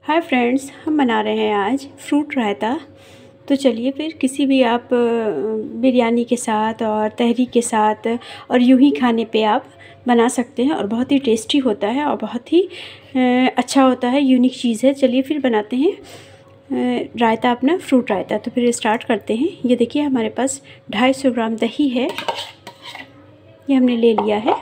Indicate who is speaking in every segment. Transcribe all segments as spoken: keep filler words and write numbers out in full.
Speaker 1: Hi friends, हम बना रहे हैं आज फ्रूट रायता। तो चलिए फिर किसी भी आप बिरयानी के साथ और तहरी के साथ और यूं ही खाने पे आप बना सकते हैं और बहुत ही टेस्टी होता है और बहुत ही अच्छा होता है, यूनिक चीज़ है। चलिए फिर बनाते हैं रायता, अपना फ्रूट रायता। तो फिर स्टार्ट करते हैं। ये देखिए हमारे पास ढाई सौ ग्राम दही है, ये हमने ले लिया है।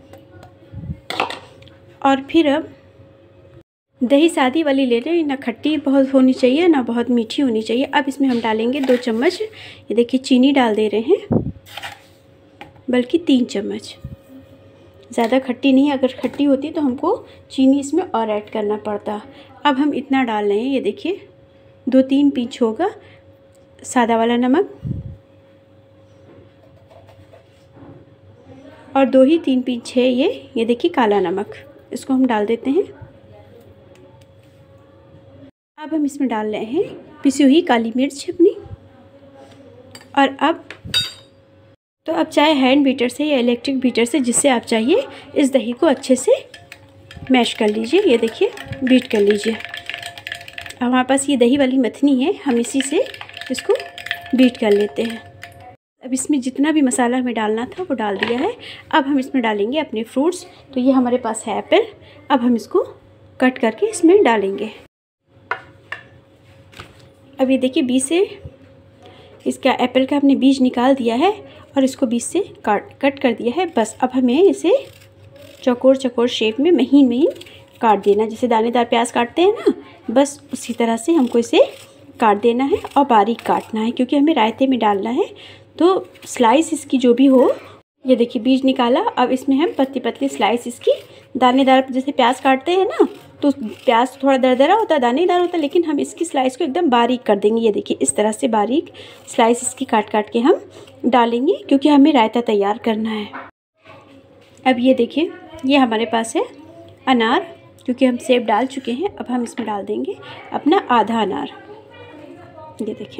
Speaker 1: और फिर अब दही सादी वाली ले लें, ना खट्टी बहुत होनी चाहिए ना बहुत मीठी होनी चाहिए। अब इसमें हम डालेंगे दो चम्मच, ये देखिए चीनी डाल दे रहे हैं, बल्कि तीन चम्मच। ज़्यादा खट्टी नहीं, अगर खट्टी होती तो हमको चीनी इसमें और ऐड करना पड़ता। अब हम इतना डाल रहे हैं, ये देखिए दो तीन पिंच होगा सादा वाला नमक और दो ही तीन पिंच है ये ये देखिए काला नमक। इसको हम डाल देते हैं। अब हम इसमें डाल रहे हैं पिसी हुई काली मिर्च अपनी। और अब तो अब चाहे हैंड बीटर से या इलेक्ट्रिक बीटर से, जिससे आप चाहिए, इस दही को अच्छे से मैश कर लीजिए। ये देखिए बीट कर लीजिए। अब हमारे पास ये दही वाली मथनी है, हम इसी से इसको बीट कर लेते हैं। अब इसमें जितना भी मसाला हमें डालना था वो डाल दिया है। अब हम इसमें डालेंगे अपने फ्रूट्स। तो ये हमारे पास है एप्पल। अब हम इसको कट करके इसमें डालेंगे। अब ये देखिए बीज से इसका एप्पल का हमने बीज निकाल दिया है और इसको बीज से काट कट कर दिया है। बस अब हमें इसे चौकोर चौकोर शेप में महीन महीन काट देना, जैसे दानेदार प्याज काटते हैं ना, बस उसी तरह से हमको इसे काट देना है और बारीक काटना है, क्योंकि हमें रायते में डालना है। तो स्लाइस इसकी जो भी हो, ये देखिए बीज निकाला। अब इसमें हम पतली पतली स्लाइस इसकी, दानेदार जैसे प्याज काटते हैं ना, तो प्याज थोड़ा दरदरा होता है, दानेदार होता है, लेकिन हम इसकी स्लाइस को एकदम बारीक कर देंगे। ये देखिए इस तरह से बारीक स्लाइस इसकी काट काट के हम डालेंगे, क्योंकि हमें रायता तैयार करना है। अब ये देखिए ये हमारे पास है अनार, क्योंकि हम सेब डाल चुके हैं। अब हम इसमें डाल देंगे अपना आधा अनार। ये देखें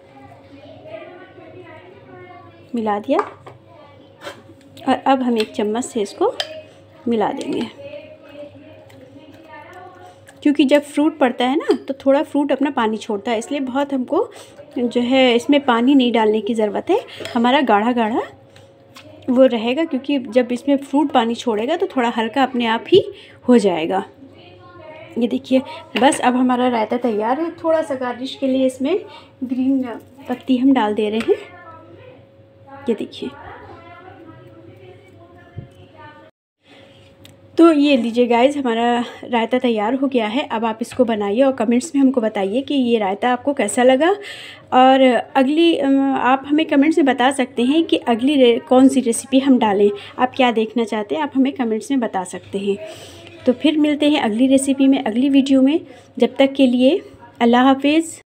Speaker 1: मिला दिया। और अब हम एक चम्मच से इसको मिला देंगे, क्योंकि जब फ्रूट पड़ता है ना तो थोड़ा फ्रूट अपना पानी छोड़ता है, इसलिए बहुत हमको जो है इसमें पानी नहीं डालने की ज़रूरत है। हमारा गाढ़ा गाढ़ा वो रहेगा, क्योंकि जब इसमें फ्रूट पानी छोड़ेगा तो थोड़ा हल्का अपने आप ही हो जाएगा। ये देखिए बस अब हमारा रायता तैयार है। थोड़ा सा गार्निश के लिए इसमें ग्रीन पत्ती हम डाल दे रहे हैं। ये देखिए, तो ये लीजिए गाइज़, हमारा रायता तैयार हो गया है। अब आप इसको बनाइए और कमेंट्स में हमको बताइए कि ये रायता आपको कैसा लगा। और अगली आप हमें कमेंट्स में बता सकते हैं कि अगली कौन सी रेसिपी हम डालें, आप क्या देखना चाहते हैं, आप हमें कमेंट्स में बता सकते हैं। तो फिर मिलते हैं अगली रेसिपी में, अगली वीडियो में। जब तक के लिए अल्लाह हाफिज़।